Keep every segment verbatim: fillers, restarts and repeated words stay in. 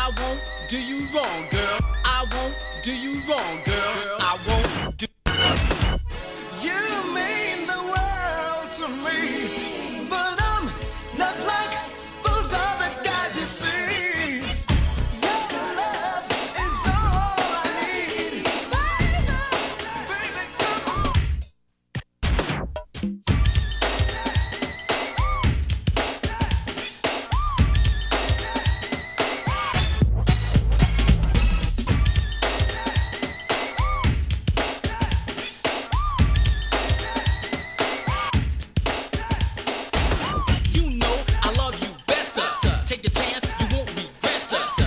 I won't do you wrong, girl. I won't do you wrong, girl. I won't do. You mean the world to me, but I'm not like those other guys you see. Your love is all I need. Baby, come on. Take the chance, you won't regret it.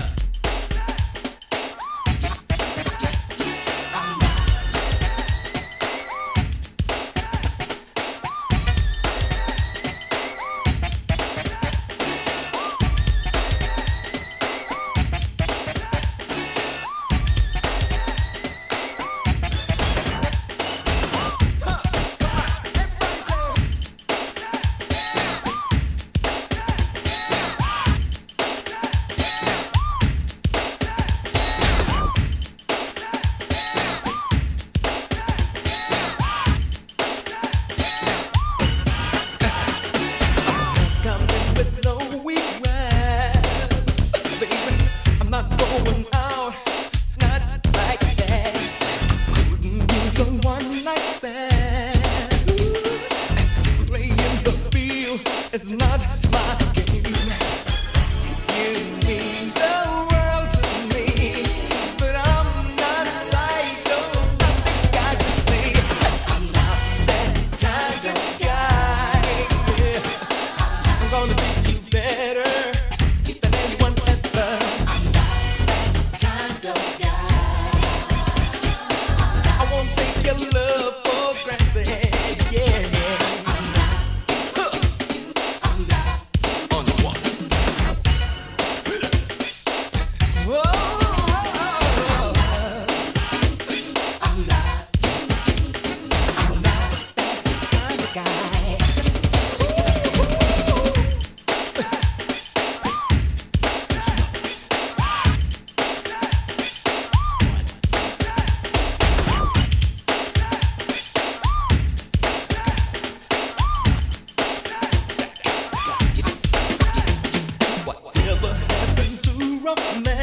It's not my game. You mean the world to me, but I'm not like those other guys you see. I'm not that kind of guy. I'm gonna treat you better than anyone ever. I'm not that kind of guy. I won't take your love for granted. Yeah. Romance.